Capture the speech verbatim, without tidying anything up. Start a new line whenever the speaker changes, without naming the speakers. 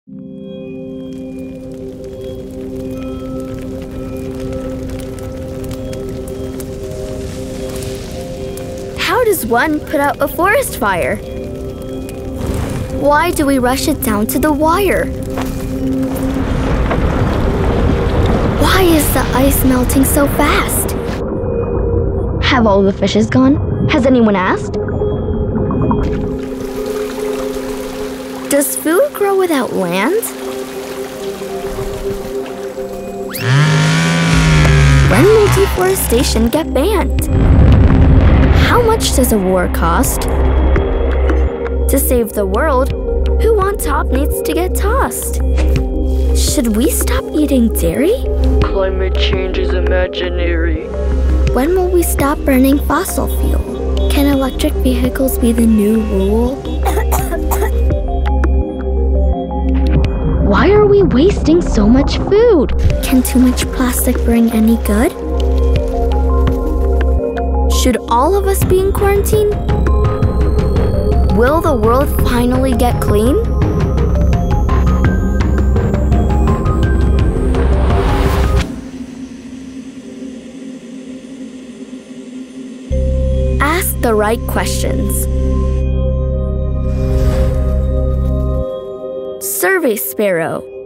How does one put out a forest fire? Why do we rush it down to the wire? Why is the ice melting so fast? Have all the fishes gone? Has anyone asked? Does food grow without land? When will deforestation get banned? How much does a war cost? To save the world, who on top needs to get tossed? Should we stop eating dairy?
Climate change is imaginary.
When will we stop burning fossil fuel? Can electric vehicles be the new rule? Why are we wasting so much food? Can too much plastic bring any good? Should all of us be in quarantine? Will the world finally get clean? Ask the right questions. Survey Sparrow.